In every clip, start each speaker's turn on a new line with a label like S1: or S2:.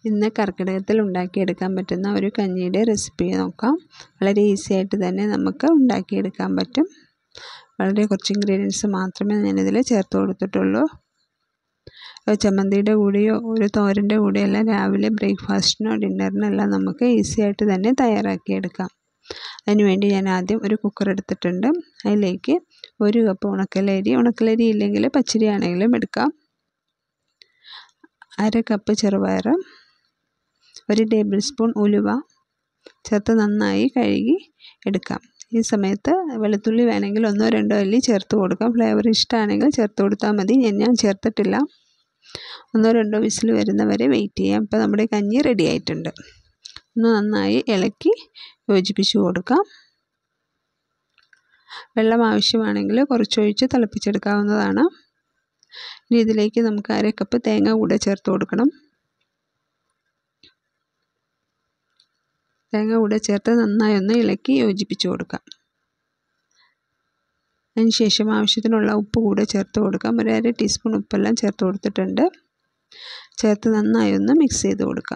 S1: ഇന്ന് കർക്കിടകത്തിൽ ഉണ്ടാക്കിയെടുക്കാൻ പറ്റുന്ന ഒരു കഞ്ഞിയുടെ റെസിപ്പി നോക്കാം. വളരെ ഈസി ആയിട്ട് തന്നെ നമുക്ക് ഉണ്ടാക്കിയെടുക്കാൻ പറ്റും. വളരെ കുറച്ച് ഇൻഗ്രീഡിയൻസ് മാത്രമേ ഞാനിതിൽ ചേർത്ത് കൊടുത്തിട്ടുള്ളൂ. ചമ്മന്തിയുടെ കൂടെയോ ഒരു തോരൻ്റെ കൂടെയോ എല്ലാം രാവിലെ ബ്രേക്ക്ഫാസ്റ്റിനോ ഡിന്നറിനോ എല്ലാം നമുക്ക് ഈസി ആയിട്ട് തന്നെ തയ്യാറാക്കിയെടുക്കാം. അതിനുവേണ്ടി ഞാൻ ആദ്യം ഒരു കുക്കർ എടുത്തിട്ടുണ്ട്. അതിലേക്ക് 1 കപ്പ് ഉണക്കലരി ഇല്ലെങ്കിൽ പച്ചരി ആണെങ്കിലും എടുക്കാം. 1/2 കപ്പ് ചെറുപയർ, 1 ടേബിൾ സ്പൂൺ ഉലുവ ചേർത്ത് നന്നായി കഴുകി എടുക്കാം. ഈ സമയത്ത് വെളുത്തുള്ളി വേണമെങ്കിൽ 1-2 അല്ലി ചേർത്ത് കൊടുക്കാം. ഫ്ലേവർ ഇഷ്ടമാണെങ്കിൽ ചേർത്ത് കൊടുത്താൽ മതി. ഞാൻ ചേർത്തിട്ടില്ല. 1-2 വിസിൽ വരുന്നവരെ വെയിറ്റ് ചെയ്യാം. ഇപ്പോൾ നമ്മുടെ കഞ്ഞി റെഡി ആയിട്ടുണ്ട്. ഒന്ന് നന്നായി ഇളക്കി യോജിപ്പിച്ച് കൊടുക്കാം. വെള്ളം ആവശ്യമാണെങ്കിൽ കുറച്ചൊഴിച്ച് തിളപ്പിച്ചെടുക്കാവുന്നതാണ്. ഇനി ഇതിലേക്ക് നമുക്ക് 1/2 കപ്പ് തേങ്ങ കൂടെ ചേർത്ത് കൊടുക്കണം. തേങ്ങ കൂടെ ചേർത്ത് നന്നായി ഒന്ന് ഇളക്കി യോജിപ്പിച്ച് കൊടുക്കാം. അതിനുശേഷം ആവശ്യത്തിനുള്ള ഉപ്പ് കൂടെ ചേർത്ത് കൊടുക്കാം. 1/2 ടീസ്പൂൺ ഉപ്പെല്ലാം ചേർത്ത് കൊടുത്തിട്ടുണ്ട്. ചേർത്ത് നന്നായി ഒന്ന് മിക്സ് ചെയ്ത് കൊടുക്കാം.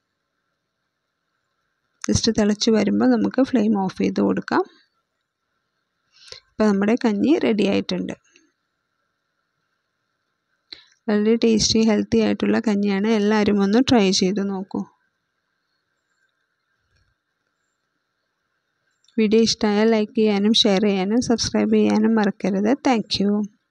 S1: ജസ്റ്റ് തിളച്ച് വരുമ്പോൾ നമുക്ക് ഫ്ലെയിം ഓഫ് ചെയ്ത് കൊടുക്കാം. ഇപ്പോൾ നമ്മുടെ കഞ്ഞി റെഡി ആയിട്ടുണ്ട്. വളരെ ടേസ്റ്റി ഹെൽത്തി ആയിട്ടുള്ള കഞ്ഞിയാണ്. എല്ലാവരും ഒന്ന് ട്രൈ ചെയ്ത് നോക്കൂ. വീഡിയോ ഇഷ്ടമായാൽ ലൈക്ക് ചെയ്യാനും ഷെയർ ചെയ്യാനും സബ്സ്ക്രൈബ് ചെയ്യാനും മറക്കരുത്. Thank U.